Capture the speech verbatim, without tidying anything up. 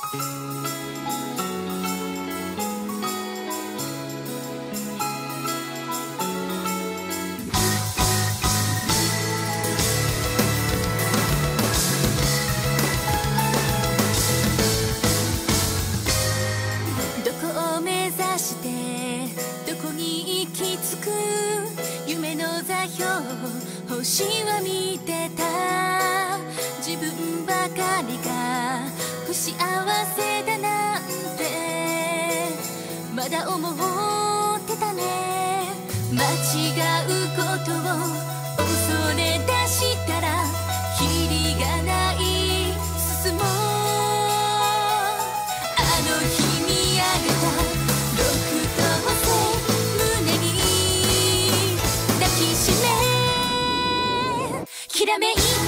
どこを目指してどこに行き着く夢の座標星は見てた自分ばかりが不幸せだなんてまだ思ってたね間違うことを恐れ出したらキリがない進もうあの日見上げた六等星胸に抱きしめきらめい